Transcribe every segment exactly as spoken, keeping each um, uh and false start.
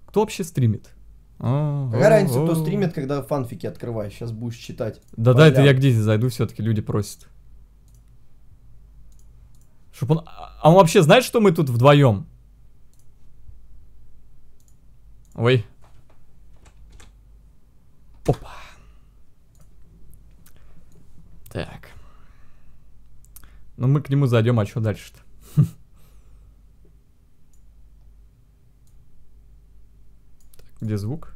Кто вообще стримит? Какая разница, кто стримит, когда фанфики открываешь? Сейчас будешь читать. Да-да, это я к Дизе зайду, все-таки люди просят. Чтоб он... А он вообще знает, что мы тут вдвоем? Ой. Опа. Так. Ну мы к нему зайдем, а что дальше-то? Где звук?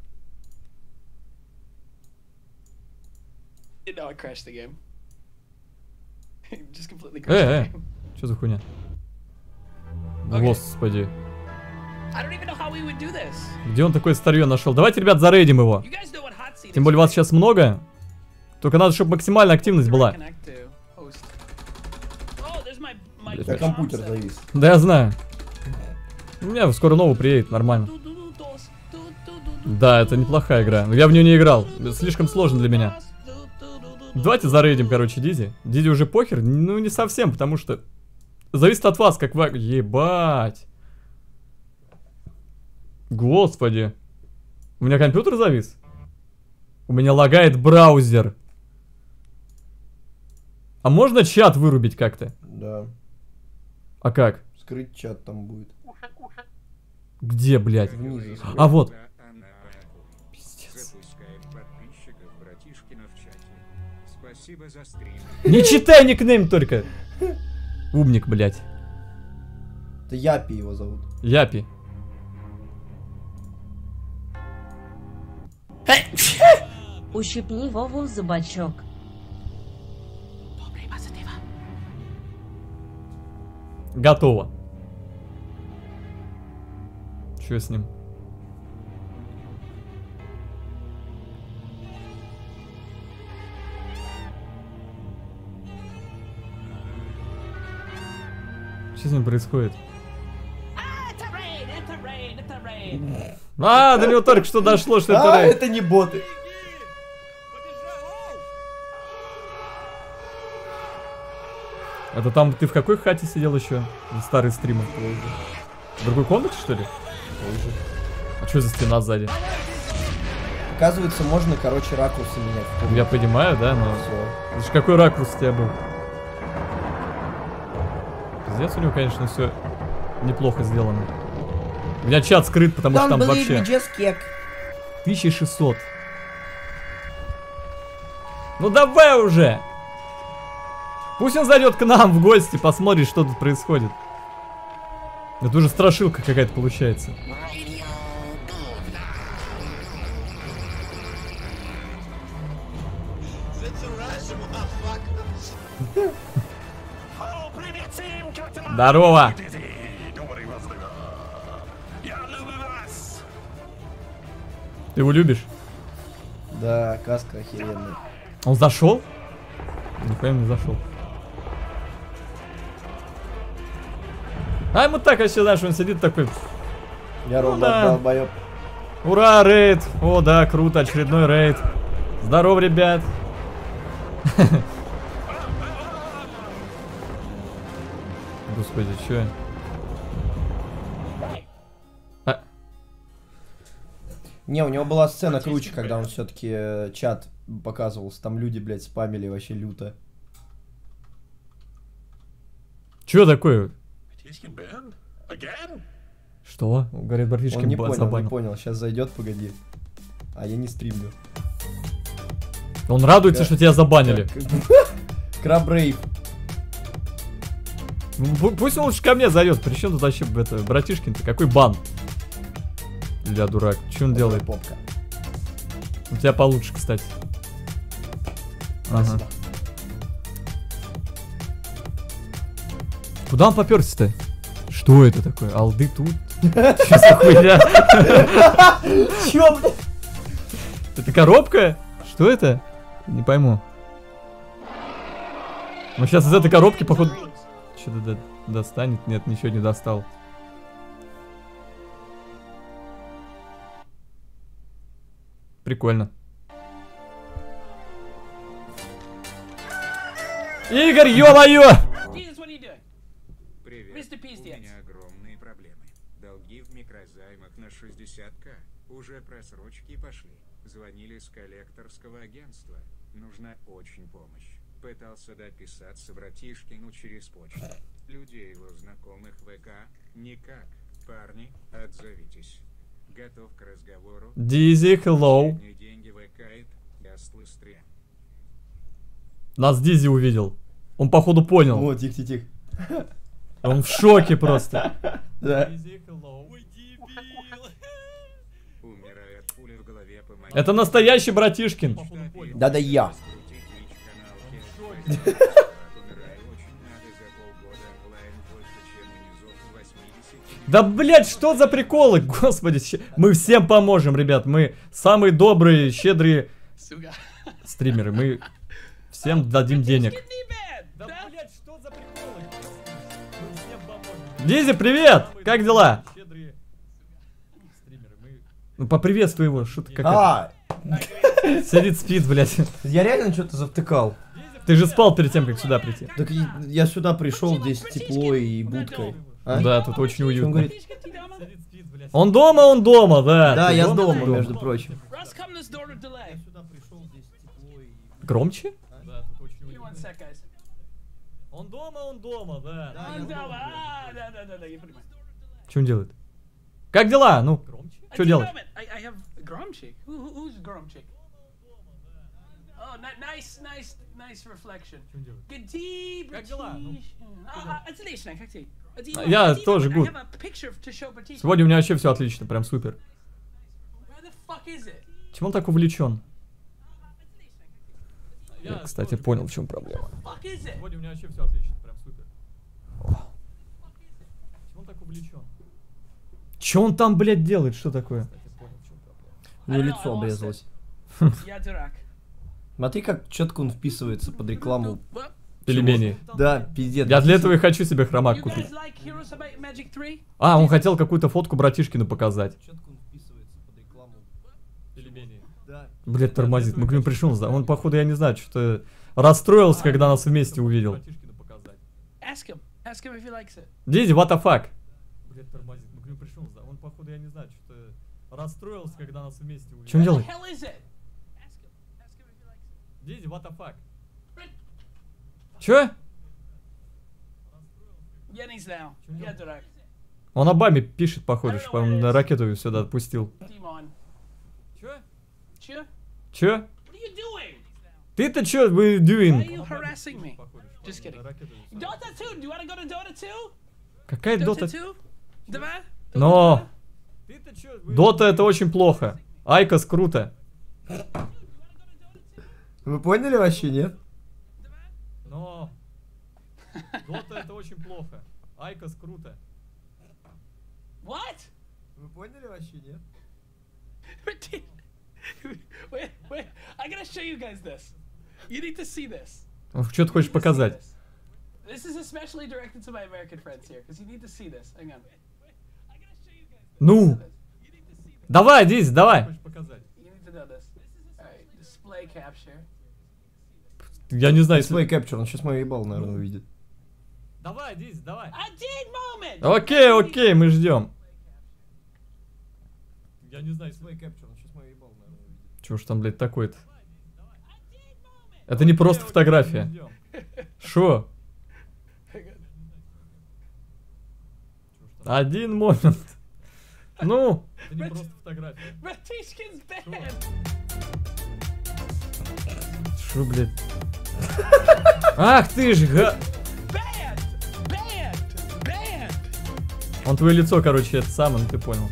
Э, э, что за хуйня? Господи. Где он такое старье нашел? Давайте, ребят, зарейдим его. Тем более вас сейчас много. Только надо, чтобы максимальная активность была. У тебя компьютер завис. Да, я знаю. У меня скоро новый приедет, нормально. Да, это неплохая игра. Но я в нее не играл. Слишком сложно для меня. Давайте зарейдим, короче, Дизи. Дизи уже похер? Ну, не совсем, потому что... Зависит от вас, как вы... Ебать. Господи. У меня компьютер завис? У меня лагает браузер. А можно чат вырубить как-то? Да. А как? Скрыть чат там будет. Где, блядь? Внизу. А вот. Пиздец. Не читай никнейм только. Умник, блядь. Это Япи его зовут. Япи. Ущипни Вову за бочок. Готово. Что с ним? Что с ним происходит? А, до него только что дошло, что это А, рейд. это не боты. Это там ты в какой хате сидел еще? Старый стример. В другой комнате, что ли? А что за стена сзади? Оказывается, можно, короче, ракурсы менять. Я понимаю, да, но... Всё. Это ж какой ракурс у тебя был? Пиздец, у него, конечно, все неплохо сделано. У меня чат скрыт, потому что там вообще... тысяча шестьсот. Ну давай уже! Пусть он зайдет к нам в гости, посмотрит, что тут происходит. Это уже страшилка какая-то получается. Здорово! Ты его любишь? Да, каска охеренная. Он зашел? Не пойму, не зашел. А ему так вообще, знаешь, он сидит такой. Я ну, ровно да. долбоёб. Ура, рейд! О, да, круто, очередной рейд. Здорово, ребят. Господи, чё? А. Не, у него была сцена круче, когда он все-таки э, чат показывался. Там люди, блядь, спамили вообще люто. Чё такое? Что? Говорит, братишки, Он не понял, забанил. не понял. Сейчас зайдет, погоди. А я не стримлю. Он радуется, да. Что тебя забанили. Крабрейв. Ну, пусть он лучше ко мне зайдет. Причем тут вообще это, братишкин-то? Какой бан? Ля, дурак. Что он делает? Попка. У тебя получше, кстати. Ага. Куда он поперся-то? Что это такое? Алды тут? Что за хуйня? Чё, блядь? Это коробка? Что это? Не пойму. Он сейчас из этой коробки, походу... Что-то до достанет? Нет, ничего не достал. Прикольно. Игорь, ё-моё! Привет. У меня огромные проблемы. долги в микрозаймах на шестьдесят тысяч. Уже просрочки пошли. Звонили с коллекторского агентства. Нужна очень помощь. Пытался дописаться братишкину через почту. Людей его знакомых ВК никак. Парни, отзовитесь. Готов к разговору. Дизи, hello. Деньги выкает. Я слыстря. Нас Дизи увидел. Он походу понял. Вот, тихо-тихо. Он в шоке просто. Да. Умирает пуля в голове, помогите. Это настоящий братишкин. Да-да, я. Да, блять, что за приколы? Господи, щ- мы всем поможем, ребят. Мы самые добрые, щедрые стримеры. Мы всем дадим денег. Да, блять, что за приколы? Мы всем поможем. Дизи, привет! Как дела? Ну, поприветствуй его, что ты какая-то. А, Сидит, спит, блять. я реально что-то завтыкал. Ты же спал перед тем, как сюда прийти. Так и- я сюда пришел, здесь тепло и будкой. А? Да, тут очень Что он уютно. говорит? Он дома, он дома, да. Да, Ты я с ты дома, между прочим. Russ, come this door to delay. Громче? Give me one sec, guys. Он дома, он дома, да. I'm down. Ah, да, да, да, да, я понимаю. Что он делает? Как дела? Ну, что Один делать? moment. I, I have Gromchik. Who, who, who's Gromchik? Oh, ni- nice, nice, nice reflection. Good tea, Как дела? Ну, British. А, а, отлично, как ты? Один А, moment, я один тоже moment. good. I have a picture to show British. Сегодня у меня вообще все отлично, прям супер. Where the fuck is it? Чему он так увлечен? Я, кстати, понял, в чем проблема. Fuck is it? Сегодня у меня вообще все отлично, прям супер. Чему он так увлечен? Че он там, блядь, делает? Что такое? У него лицо обрезалось. Я дурак. Смотри, как четко он вписывается под рекламу. Well, Пельмени. Да, пиздец. Я для этого и хочу себе хромак you купить. guys like Heroes of Magic three? А, он хотел какую-то фотку братишкину показать. Четко он вписывается под рекламу. Да. Блядь, тормозит. Мы к нему пришел, он, походу, я не знаю, что-то расстроился, когда нас вместе увидел. Ask him. Ask him if he likes it. Дизи, what the fuck? Блядь, тормозит. Мы к нему пришел, он, походу, я не знаю, что-то расстроился, когда нас вместе увидел. Что он What the делает? hell is it? Ask him. Ask him if he likes it. Дизи, what the fuck? Чё? Я не знаю. Я дурак. Он Обаме пишет, походу, что он на ракету сюда отпустил. Димон. Чё? Чё? Чё? What are you doing? Ты-то чё, вы Why are doing? you harassing me? Just kidding. Dota two. Do you want to go to Dota two? Какая Dota дота? two? Давай. Но! Дота это очень плохо. Айкос круто. Вы поняли вообще, нет? Но! Дота это очень плохо. Айкос круто. What? Вы поняли вообще, нет? Wait, wait. I gotta show you guys this. You need to see this. Что ты хочешь показать? This is especially directed to my American friends here, because you need to see this. Hang on. I gotta show you guys Ну! this. Давай, Дизи, давай! You need to know this. Alright, display capture. Я не знаю, Свой если... кэпчур, он сейчас мою ебал, наверное, увидит. Давай, Дизи, давай. I did moment! Окей, окей, мы ждем. Я не знаю, Свой кэпчур, он сейчас мою ебал, наверное, увидит. чего ж там, блядь, такое-то? Это не просто фотография. Шо? Один момент. Ну? Это не просто фотография. Bratishkin's banned! Шо, блядь? Ах ты ж, га... Banned! Banned! Banned! Он твое лицо, короче, это сам, ну ты понял.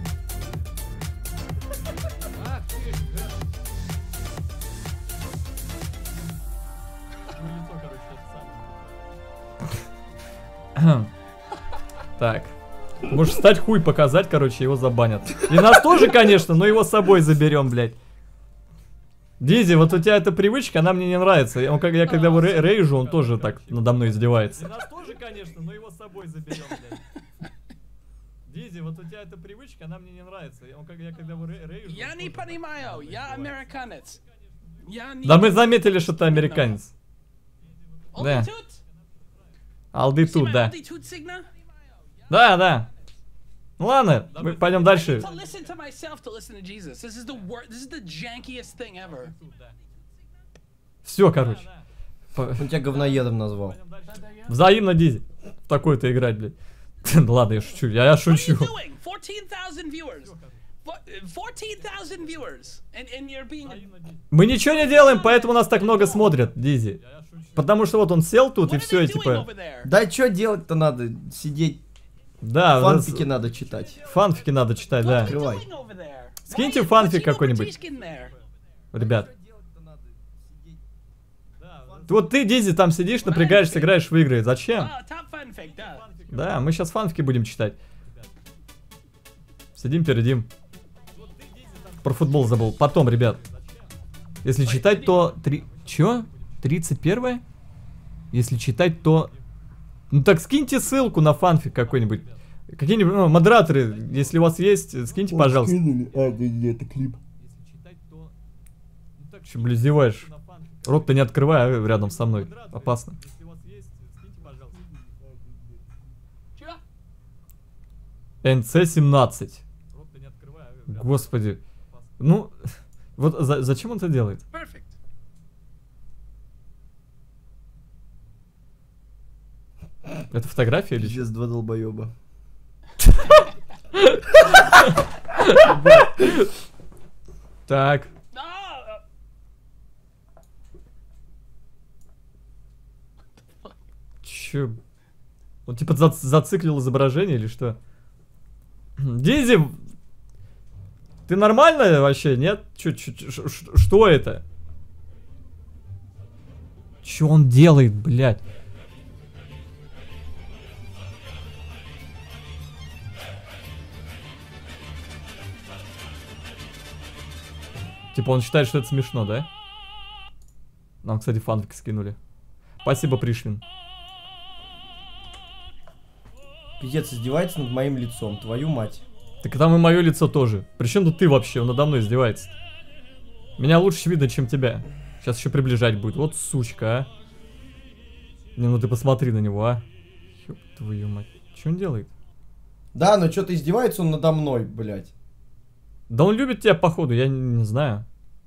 Так. Можешь встать хуй показать, короче, его забанят. И нас тоже, конечно, но его с собой заберем, блядь. Дизи, вот у тебя эта привычка, она мне не нравится. Он, как, я когда его рей- рейжу, он тоже так надо мной издевается. И нас тоже, конечно, но его с собой заберем, блядь. Дизи, вот у тебя эта привычка, она мне не нравится. Он, как, я когда его рей- рейжу, Я он не тоже понимаю, так я надо мной издевается. американец. Я не... Да мы заметили, что ты американец. Да. Altitude? Алды See тут, my да. altitude signal? Да, да. Ну ладно, мы пойдем дальше. To listen to myself, to listen to Jesus. This is the wor- This is the jankiest thing ever. Все, короче. Он тебя говноедом назвал. Взаимно, Дизи. В такой-то играть, блядь. Ладно, я шучу, я, я What are шучу. you doing? fourteen thousand viewers. Fo- fourteen thousand viewers. And, and you're being... Мы ничего не делаем, поэтому нас так много смотрят, Дизи. Потому что вот он сел тут и What are все, they и doing типа... over there? Да что делать-то надо? Сидеть. Да, у нас Фанфики надо читать. фанфики надо читать, да. What are you Открывай. doing over there? Скиньте Why- фанфик what's your какой-нибудь. Bratishkin there? Ребят. Вот ты, Дизи, там сидишь, напрягаешься, играешь в игры. Зачем? Oh, top fanfic, да. Да, мы сейчас фанфики будем читать. Сидим, передим. Про футбол забыл. Потом, ребят. Если читать, то... Три... Чё? тридцать первое? Если читать, то... Ну так скиньте ссылку на фанфик какой-нибудь. Какие-нибудь ну, модераторы, если у вас есть, скиньте, пожалуйста. А, да, да, это клип. Че, блин, издеваешь? Рот-то не открывай, а рядом со мной. Опасно. Чё? эн си семнадцать. Господи. Ну, вот за- зачем он это делает? Perfect. Это фотография или что? Пиздец, два долбоеба. Так. Ah, Чё? Он типа за- зациклил изображение или что? Дизи! Ты нормально вообще, нет? Чё, чё, чё, ш- ш- что это? Чё он делает, блядь? Типа он считает, что это смешно, да? Нам, кстати, фанфик скинули. Спасибо, Пришвин. Пиздец, издевается над моим лицом, твою мать. Так там и мое лицо тоже. Причем тут ты вообще? Он надо мной издевается. Меня лучше видно, чем тебя. Сейчас еще приближать будет. Вот сучка, а. Не, ну ты посмотри на него, а. Ёб твою мать. Что он делает? Да, но что-то издевается он надо мной, блядь. Да он любит тебя, походу, я не, не знаю.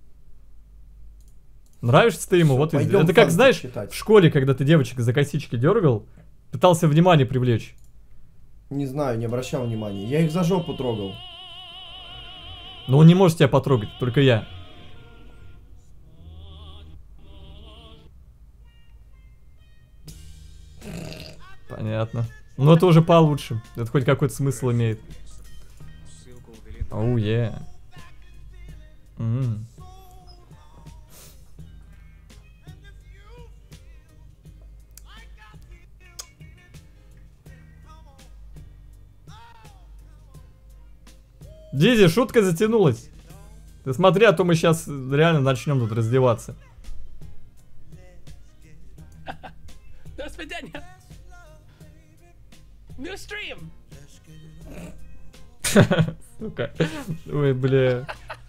Нравишься ты ему, Всё, вот и... пойдём Это как, фанфик знаешь, читать. в школе, когда ты девочек за косички дергал, пытался внимание привлечь. Не знаю, не обращал внимания. Я их за жопу трогал. Но он не может тебя потрогать, только я. Понятно. Ну это уже получше. Это хоть какой-то смысл имеет. Ссылку удалена. Оу, е. М. Дизи, шутка затянулась. Ты смотри, а то мы сейчас реально начнем тут раздеваться. До свидания. New stream. Сука. Ой, бля.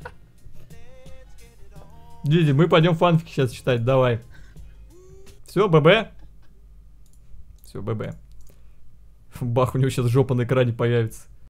Диди, мы пойдем фанфики сейчас читать, давай. Все, ББ? Все, ББ. Бах, у него сейчас жопа на экране появится.